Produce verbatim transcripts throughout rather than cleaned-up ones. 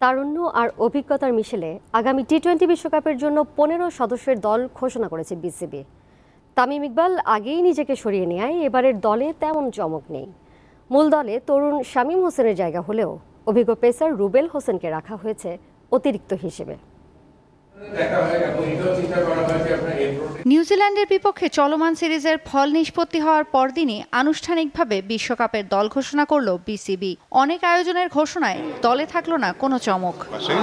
তারুণ্য আর অভিজ্ঞতার মিশেলে আগামী T twenty বিশ্বকাপের জন্য পনেরো সদস্যের দল ঘোষণা করেছে বিসিবি। তামিম ইকবাল আগেই নিজেকে সরিয়ে নেয় এবারের দলে তেমন চমক নেই। মূল দলে তরুণ শামীম হোসেনের জায়গা হলেও অভিজ্ঞ পেসার রুবেল হোসেনকে রাখা হয়েছে অতিরিক্ত হিসেবে। নিউজিল্যান্ডের বিপক্ষে চলমান সিরিজের ফল নিষ্পত্তি হওয়ার পরদিনই আনুষ্ঠানিকভাবে বিশ্বকাপের দল ঘোষণা করল বিসিবি। অনেক আয়োজনের ঘোষণায় দলে থাকলো না কোনো চমক।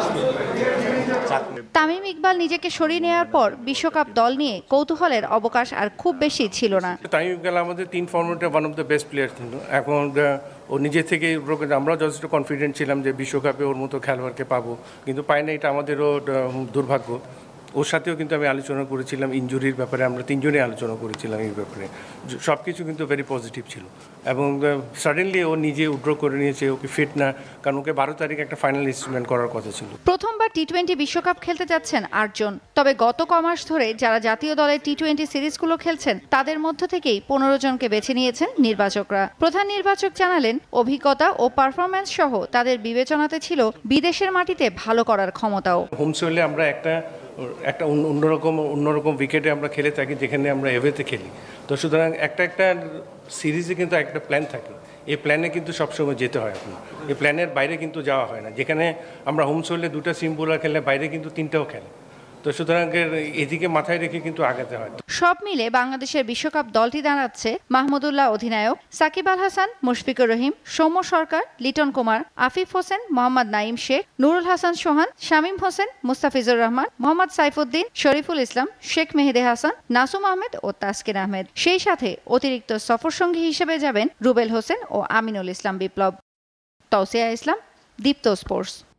তামিম ইকবাল নিজেকে সরিয়ে নেওয়ার পর বিশ্বকাপ দল নিয়ে কৌতূহলের অবকাশ আর খুব বেশি ছিল না। তামিম ইকবাল আমাদের তিন ফর্মেটে one of the best player ছিল। এখন ও নিজে থেকে আমরা যথেষ্ট কনফিডেন্ট ছিলাম যে বিশ্বকাপে ওর মতো খেলোয়াড়কে পাবো, কিন্তু পাই না, এটা আমাদেরও দুর্ভাগ্য। ওর সাথেও কিন্তু আমি আলোচনা করেছিলাম ইনজুরির ব্যাপারে, আমরা তিনজনই আলোচনা করেছিলাম এই ব্যাপারে। সব কিছু কিন্তু ভেরি পজিটিভ ছিল এবং সাডেনলি ও নিজে উইথড্র করে নিয়েছে, ওকে ফিট না, কারণ ওকে বারো তারিখে একটা ফাইনাল ইনস্ট্রুমেন্ট করার কথা ছিল। প্রথমবার টি টোয়েন্টি বিশ্বকাপ খেলতে যাচ্ছেন আটজন, তবে গত কমাস ধরে যারা জাতীয় দলের টি টোয়েন্টি সিরিজগুলো খেলছেন তাদের মধ্য থেকেই পনেরো জনকে বেছে নিয়েছেন নির্বাচকরা। প্রধান নির্বাচক জানালেন অভিজ্ঞতা ও পারফরম্যান্স সহ তাদের বিবেচনাতে ছিল বিদেশের মাটিতে ভালো করার ক্ষমতাও। হোম সোইলে আমরা একটা একটা অন্যরকম অন্যরকম উইকেটে আমরা খেলে থাকি, যেখানে আমরা এভেতে খেলি। তো সুতরাং একটা একটা সিরিজে কিন্তু একটা প্ল্যান থাকে, এই প্ল্যানে কিন্তু সবসময় যেতে হয়। এখন এই প্ল্যানের বাইরে কিন্তু যাওয়া হয় না। যেখানে আমরা হোম সোইলে দুটা সিম বোলার খেলে, বাইরে কিন্তু তিনটাও খেলে। তো সুতরাং এদিকে মাথায় রেখে কিন্তু আগাতে হয়। সব মিলে বাংলাদেশের বিশ্বকাপ দলটি দাঁড়াচ্ছে মাহমুদুল্লাহ অধিনায়ক, সাকিব আল হাসান, মুশফিকুর রহিম, সৌম্য সরকার, লিটন কুমার, আফিফ হোসেন, মোহাম্মদ নাইম শেখ, নুরুল হাসান সোহান, শামীম হোসেন, মুস্তাফিজুর রহমান, মোহাম্মদ সাইফুদ্দিন, শরীফুল ইসলাম, শেখ মেহেদী হাসান, নাসুম আহমেদ ও তাসকিন আহমেদ। সেই সাথে অতিরিক্ত সফরসঙ্গী হিসেবে যাবেন রুবেল হোসেন ও আমিনুল ইসলাম বিপ্লব। তৌসিয়া ইসলাম, দীপ্ত স্পোর্টস।